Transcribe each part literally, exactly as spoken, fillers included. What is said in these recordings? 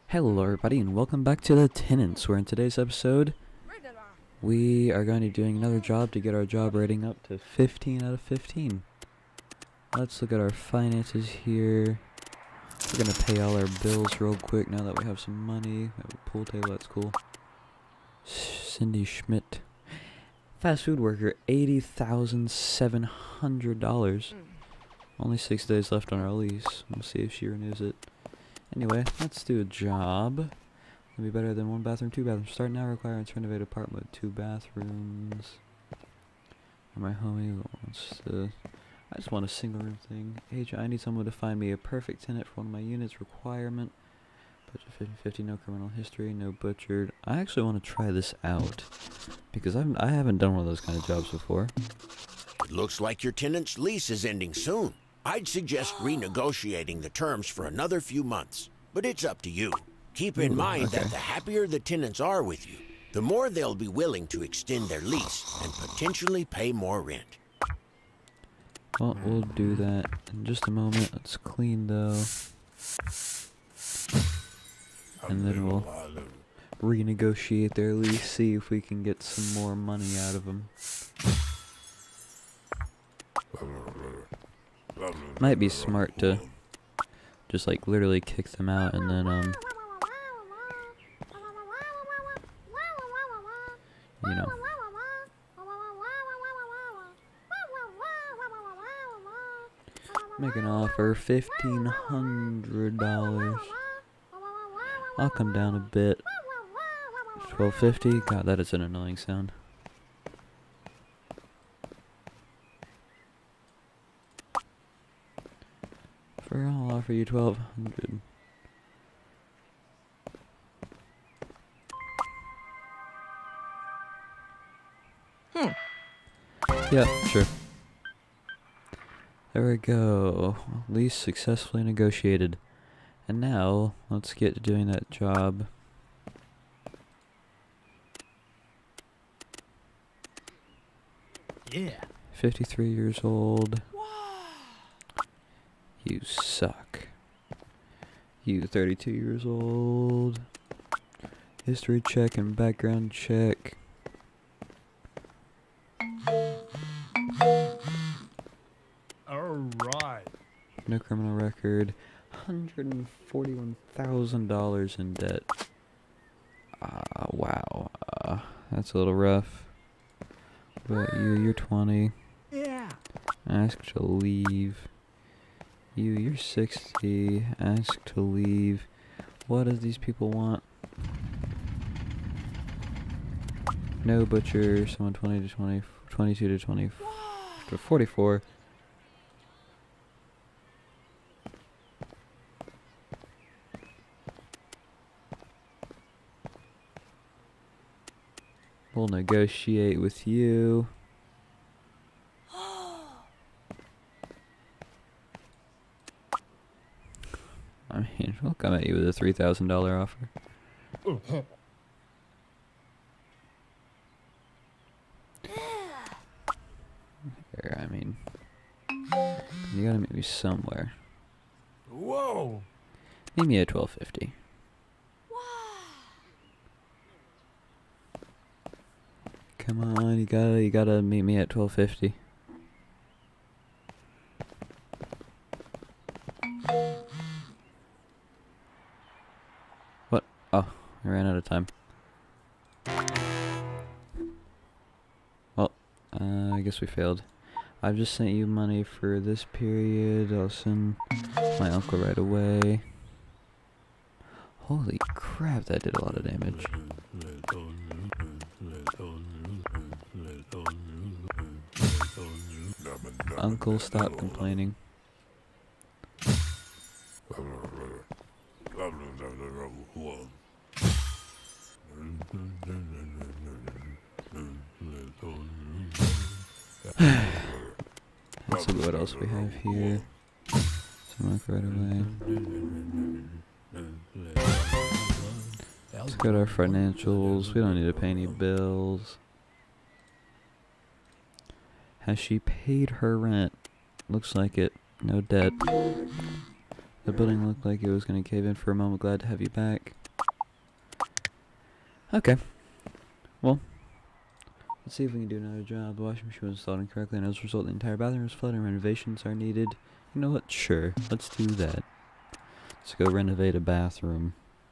Hello everybody and welcome back to The Tenants, where in today's episode we are going to be doing another job to get our job rating up to fifteen out of fifteen. Let's look at our finances here. We're going to pay all our bills real quick now that we have some money. We have a pool table, that's cool. Cindy Schmidt. Fast food worker, eighty thousand seven hundred dollars. Only six days left on our lease. We'll see if she renews it. Anyway, let's do a job. It'll be better than one bathroom, two bathrooms. Start now, requirements, renovate apartment with two bathrooms. And my homie wants to... I just want a single room thing. Agent, I need someone to find me a perfect tenant for one of my units. Requirement. Budget fifty fifty, no criminal history, no butchered. I actually want to try this out. Because I'm, I haven't done one of those kind of jobs before. It looks like your tenant's lease is ending soon. I'd suggest renegotiating the terms for another few months, but it's up to you. Keep in Ooh, mind okay. that the happier the tenants are with you, the more they'll be willing to extend their lease and potentially pay more rent. Well, we'll do that in just a moment. Let's clean though. And then we'll renegotiate their lease, see if we can get some more money out of them. Might be smart to just like literally kick them out and then um you know make an offer fifteen hundred dollars. I'll come down a bit. Twelve fifty. God, that is an annoying sound. For I'll offer you twelve hundred. Hmm. Yeah, sure. There we go. Lease successfully negotiated. And now, let's get to doing that job. Yeah. fifty-three years old. You suck. You thirty-two years old. History check and background check. Alright. No criminal record. one hundred forty-one thousand dollars in debt. Ah, uh, wow. Uh, that's a little rough. But you, you're twenty. Yeah. Ask to leave. You, you're sixty. Ask to leave. What does these people want? No butcher. Someone twenty to twenty, twenty-two to twenty, to forty-four. We'll negotiate with you. I mean, we'll come at you with a three thousand dollar offer. Here, I mean, you gotta meet me somewhere. Whoa. Meet me at twelve fifty. Come on, you gotta, you gotta meet me at twelve fifty. What? Oh, I ran out of time. Well, uh, I guess we failed. I've just sent you money for this period. I'll send my uncle right away. Holy crap, that did a lot of damage. Uncle, stop complaining. Let's see what else we have here. Some work right away. Let's go to our financials. We don't need to pay any bills. Has she paid her rent? Looks like it. No debt. The building looked like it was going to cave in for a moment. Glad to have you back. Okay. Well, let's see if we can do another job. The washing machine was installed incorrectly, and as a result, the entire bathroom was flooded and renovations are needed. You know what? Sure. Let's do that. Let's go renovate a bathroom.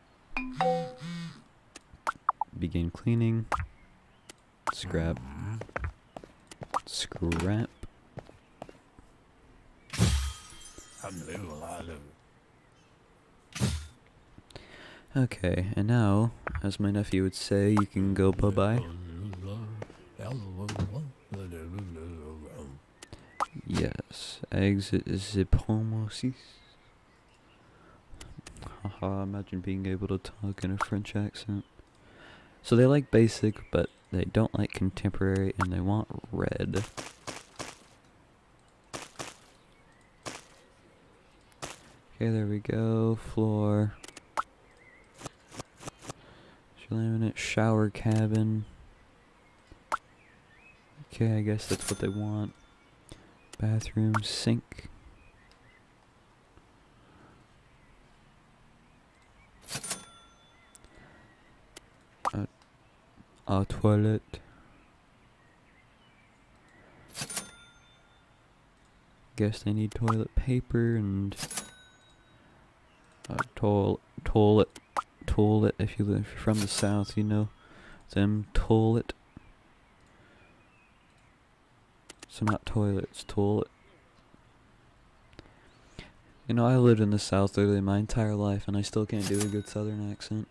Begin cleaning. Scrap. Scrap. Okay, and now, as my nephew would say, you can go bye-bye. Yes, exit the premises. Haha, imagine being able to talk in a French accent. So they like basic, but they don't like contemporary, and they want red. Okay, there we go. Floor. Laminate shower cabin. Okay, I guess that's what they want. Bathroom sink. A, a toilet. Guess they need toilet paper and a toilet toilet. Toilet, if you live from the south, you know them toilet. So not toilet, it's toilet. You know, I lived in the south literally my entire life, and I still can't do a good southern accent.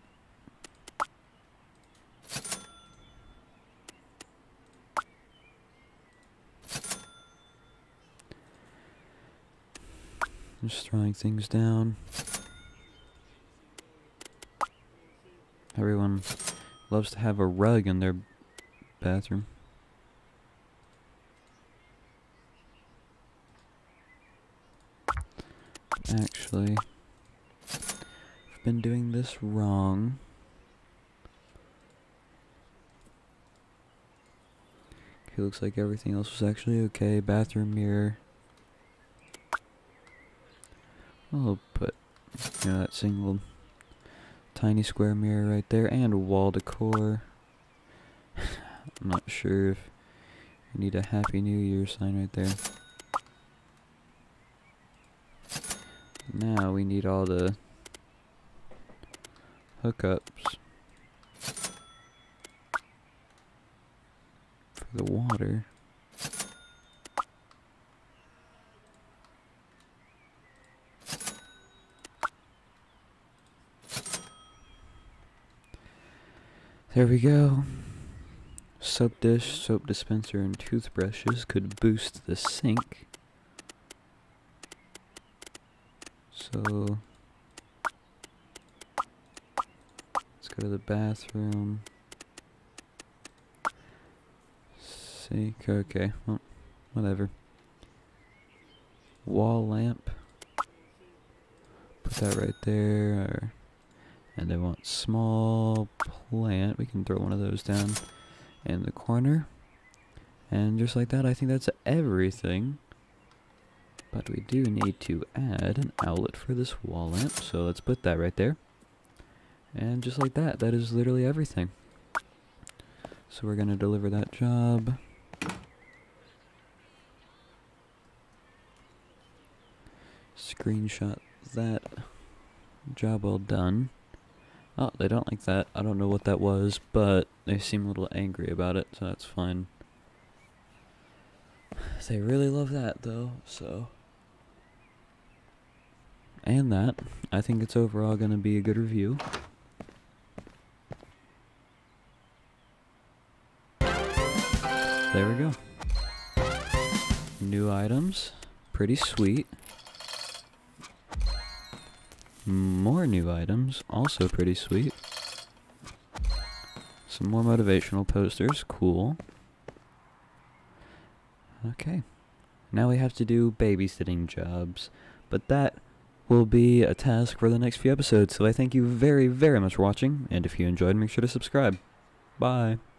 Just throwing things down. Everyone loves to have a rug in their bathroom. Actually, I've been doing this wrong. Okay, looks like everything else was actually okay. Bathroom mirror. I'll put, you know, that single tiny square mirror right there, and wall decor. I'm not sure if you need a Happy New Year sign right there. Now we need all the hookups for the water. There we go. Soap dish, soap dispenser, and toothbrushes could boost the sink. So let's go to the bathroom. Sink, okay, well, whatever. Wall lamp. Put that right there. And I want small plant. We can throw one of those down in the corner. And just like that, I think that's everything. But we do need to add an outlet for this wall lamp. So let's put that right there. And just like that, that is literally everything. So we're going to deliver that job. Screenshot that. Job well done. Oh, they don't like that. I don't know what that was, but they seem a little angry about it, so that's fine. They really love that, though, so. And that. I think it's overall going to be a good review. There we go. New items. Pretty sweet. More new items, also pretty sweet. Some more motivational posters, cool. Okay, now we have to do babysitting jobs, but that will be a task for the next few episodes, so I thank you very, very much for watching, and if you enjoyed, make sure to subscribe. Bye.